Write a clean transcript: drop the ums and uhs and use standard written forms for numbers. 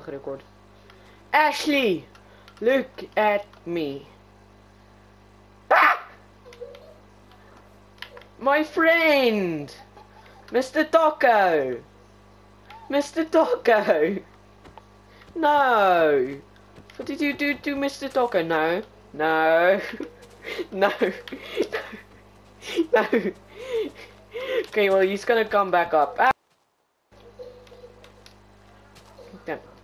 Record. Ashley, look at me. Ah! My friend, Mr. Taco. Mr. Taco. No. What did you do to Mr. Taco? No. No. No. No. Okay, well, he's gonna come back up. Ah!